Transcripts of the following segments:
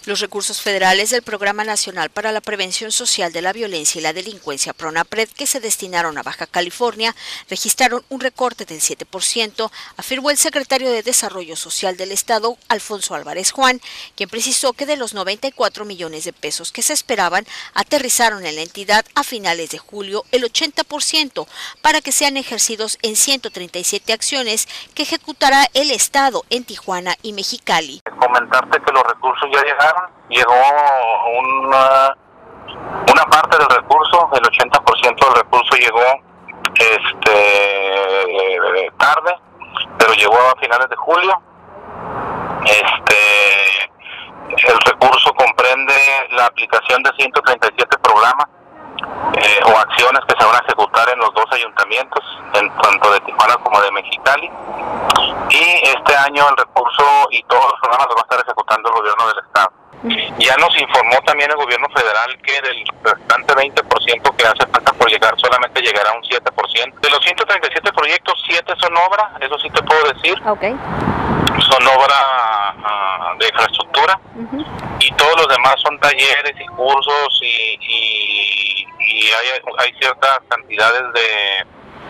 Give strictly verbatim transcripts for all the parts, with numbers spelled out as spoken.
Los recursos federales del Programa Nacional para la Prevención Social de la Violencia y la Delincuencia PRONAPRED que se destinaron a Baja California registraron un recorte del siete por ciento, afirmó el secretario de Desarrollo Social del Estado, Alfonso Álvarez Juan, quien precisó que de los noventa y cuatro millones de pesos que se esperaban, aterrizaron en la entidad a finales de julio el ochenta por ciento para que sean ejercidos en ciento treinta y siete acciones que ejecutará el Estado en Tijuana y Mexicali. Comentarte que los recursos ya llegaron. Llegó una, una parte del recurso, el ochenta por ciento del recurso llegó este tarde, pero llegó a finales de julio. Este el recurso comprende la aplicación de ciento treinta y siete programas eh, o acciones que se van a ejecutar en los dos ayuntamientos, en tanto de Tijuana como de Mexicali. Y este año el recurso y todos los programas los va a estar ejecutando el gobierno del estado. Ya nos informó también el gobierno federal que del restante veinte por ciento que hace falta por llegar, solamente llegará un siete por ciento. De los ciento treinta y siete proyectos, siete son obra, eso sí te puedo decir. Okay. Son obra uh, de infraestructura. Uh-huh. Y todos los demás son talleres y cursos y, y, y hay, hay ciertas cantidades de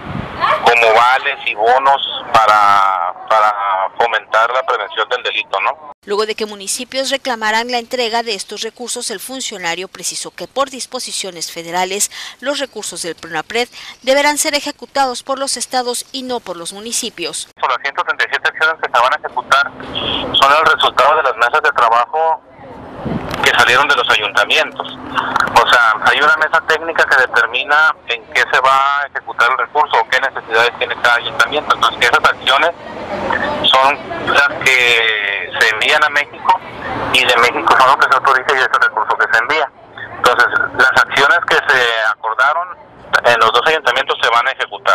como vales y bonos para, para fomentar la prevención del delito, ¿no? Luego de que municipios reclamaran la entrega de estos recursos, el funcionario precisó que por disposiciones federales los recursos del PRONAPRED deberán ser ejecutados por los estados y no por los municipios. Las ciento treinta y siete acciones que se van a ejecutar son el resultado de las mesas de trabajo que salieron de los ayuntamientos. O sea, hay una mesa técnica que determina en qué se va a ejecutar el recurso o qué necesidades tiene cada ayuntamiento. Entonces, esas acciones son las que se envían a México y de México son lo que se autoriza y ese recurso que se envía. Entonces, las acciones que se acordaron en los dos ayuntamientos se van a ejecutar.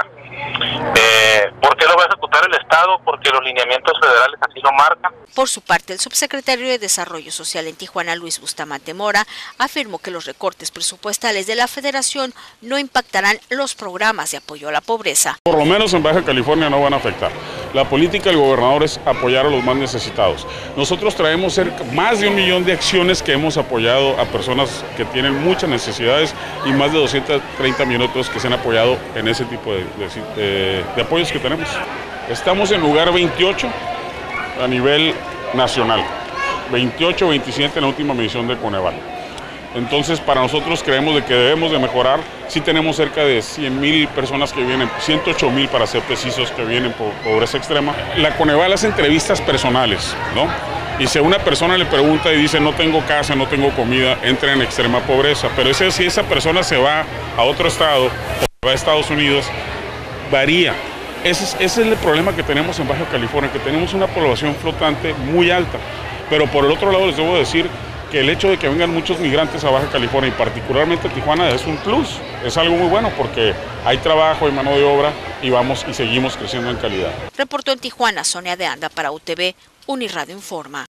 Eh, ¿Por qué lo va a ejecutar el Estado? Porque los lineamientos federales así lo marcan. Por su parte, el subsecretario de Desarrollo Social en Tijuana, Luis Bustamante Mora, afirmó que los recortes presupuestales de la Federación no impactarán los programas de apoyo a la pobreza. Por lo menos en Baja California no van a afectar. La política del gobernador es apoyar a los más necesitados. Nosotros traemos cerca, más de un millón de acciones que hemos apoyado a personas que tienen muchas necesidades y más de doscientos treinta minutos que se han apoyado en ese tipo de, de, de, de apoyos que tenemos. Estamos en lugar veintiocho a nivel nacional, veintiocho, veintisiete en la última medición de Coneval. Entonces, para nosotros creemos de que debemos de mejorar. Sí tenemos cerca de cien mil personas que vienen, ciento ocho mil para ser precisos, que vienen por pobreza extrema. La Coneval hace entrevistas personales, ¿no? Y si a una persona le pregunta y dice no tengo casa, no tengo comida, entra en extrema pobreza. Pero ese, si esa persona se va a otro estado, o va a Estados Unidos, varía. Ese es, ese es el problema que tenemos en Baja California, que tenemos una población flotante muy alta. Pero por el otro lado les debo decir que el hecho de que vengan muchos migrantes a Baja California y particularmente a Tijuana es un plus, es algo muy bueno porque hay trabajo, hay mano de obra y vamos y seguimos creciendo en calidad. Reportó en Tijuana Sonia de Anda para U T V, Uniradio Informa.